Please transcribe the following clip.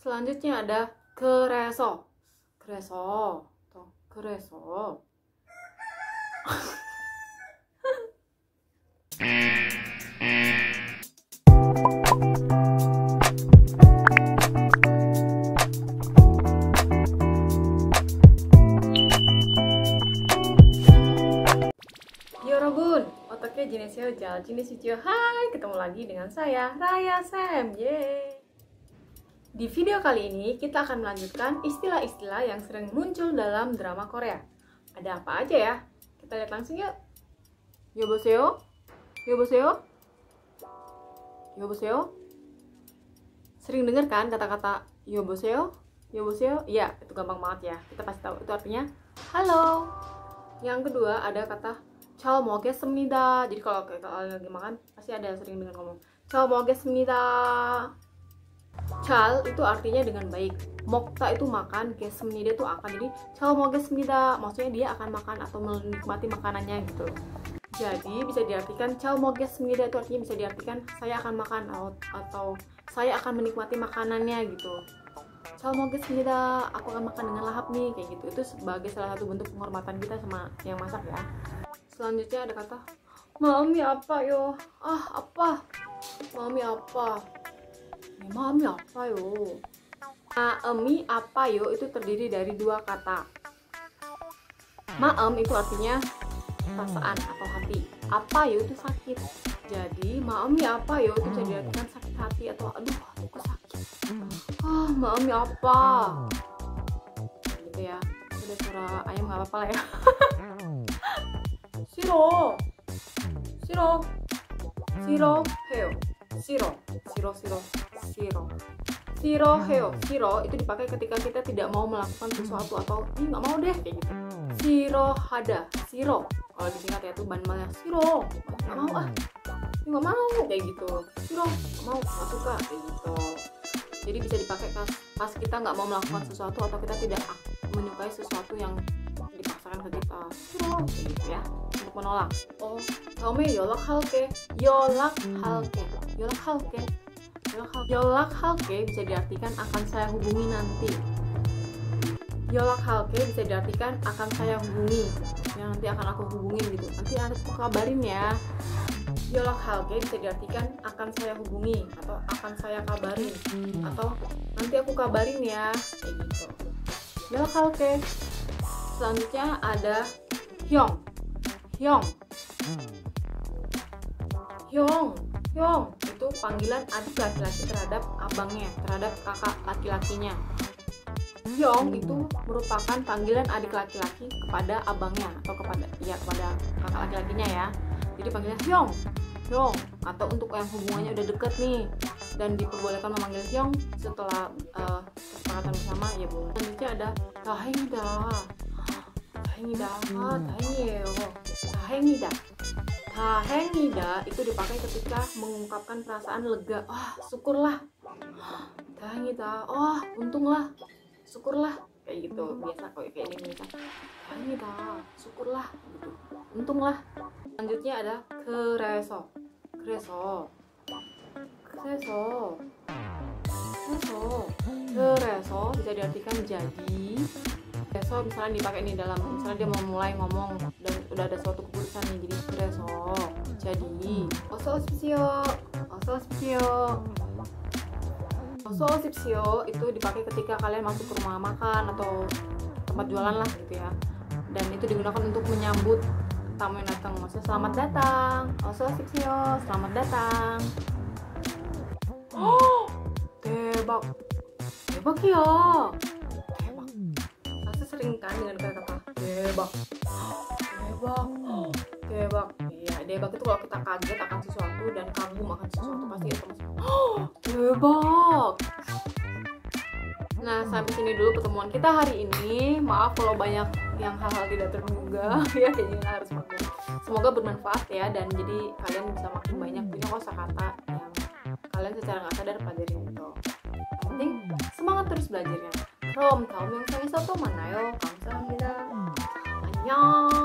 Selanjutnya ada 그래서. 그래서. Tuh, 그래서. Yorobun, otaknya jenisnya 잘 지내시죠? Hai, ketemu lagi dengan saya, Raya Sam. Yeay. Di video kali ini, kita akan melanjutkan istilah-istilah yang sering muncul dalam drama Korea. Ada apa aja ya? Kita lihat langsung yuk. 여보세요? 여보세요? 여보세요? Sering dengar kan kata-kata 여보세요? 여보세요? Iya, itu gampang banget ya. Kita pasti tahu itu artinya halo. Yang kedua ada kata 잘 먹겠습니다. Jadi kalau kalian lagi makan pasti ada yang sering dengar ngomong 잘 먹겠습니다. 잘 itu artinya dengan baik. 먹다 itu makan, 겠습니다 itu akan. Jadi 잘 먹겠습니다. Maksudnya dia akan makan atau menikmati makanannya gitu. Jadi bisa diartikan 잘 먹겠습니다 itu artinya bisa diartikan saya akan makan atau saya akan menikmati makanannya gitu. 잘 먹겠습니다. Aku akan makan dengan lahap nih kayak gitu. Itu sebagai salah satu bentuk penghormatan kita sama yang masak ya. Selanjutnya ada kata 마음이 아파요. apa? 마음이 아파. 마음이 아파요. 마음이 아파요 itu terdiri dari dua kata. maem itu artinya perasaan atau hati. apayo itu sakit. Jadi maem이 apayo itu bisa diartikan sakit hati atau aduh aku sakit. maem이 apa. Gitu ya. Udah suara ayam nggak apa-apa lah ya. 싫어. 싫어해요. 싫어해요. 싫어 itu dipakai ketika kita tidak mau melakukan sesuatu atau nggak mau deh kayak gitu. 싫어하다. 싫어 kalau disingkat ya itu banmalnya 싫어. Nggak mau kayak gitu. 싫어 nggak mau, nggak suka kayak gitu. Jadi bisa dipakai pas kita nggak mau melakukan sesuatu atau kita tidak menyukai sesuatu yang dipaksakan ke kita. 싫어 kayak gitu ya, untuk menolak. 다음에 연락할게. 연락할게 bisa diartikan akan saya hubungi nanti. 연락할게 bisa diartikan akan saya hubungi, yang nanti akan aku hubungin gitu. Nanti aku kabarin ya. 연락할게 bisa diartikan akan saya hubungi atau akan saya kabarin atau nanti aku kabarin ya kayak gitu. 연락할게. Selanjutnya ada hyong itu panggilan adik laki-laki terhadap abangnya, terhadap kakak laki-lakinya. hyong itu merupakan panggilan adik laki-laki kepada abangnya atau kepada kakak laki-lakinya ya. Jadi panggilan hyong atau untuk yang hubungannya udah deket nih dan diperbolehkan memanggil hyong setelah kesepakatan bersama ya bu. Selanjutnya ada 다행이다 itu dipakai ketika mengungkapkan perasaan lega. Syukurlah. 다행이다. Untunglah. Syukurlah kayak gitu. Biasa kayak ini misal. 다행이다. Syukurlah gitu. Untunglah. Selanjutnya ada 그래서 bisa diartikan jadi. So misalnya dipakai nih dalam misalnya dia mau mulai ngomong dan udah ada suatu keputusan nih, jadi jadi 어서 오십시오 itu dipakai ketika kalian masuk ke rumah makan atau tempat jualan lah gitu ya, dan itu digunakan untuk menyambut tamu yang datang. Maksudnya selamat datang, 어서 오십시오, selamat datang. 대박이야. Sering kan dengan kata-kata debak. Iya, debak itu kalau kita kaget akan sesuatu dan kagum akan sesuatu pasti itu debak. Nah, sampai sini dulu pertemuan kita hari ini. Maaf kalau banyak yang hal-hal tidak terduga ya, kayaknya harus maklum. Semoga bermanfaat ya, dan jadi kalian bisa makin banyak punya kosakata yang kalian secara nggak sadar pelajarin gitu. Yang penting semangat terus belajarnya. 그럼 다음 영상에서 또 만나요. 감사합니다. 안녕.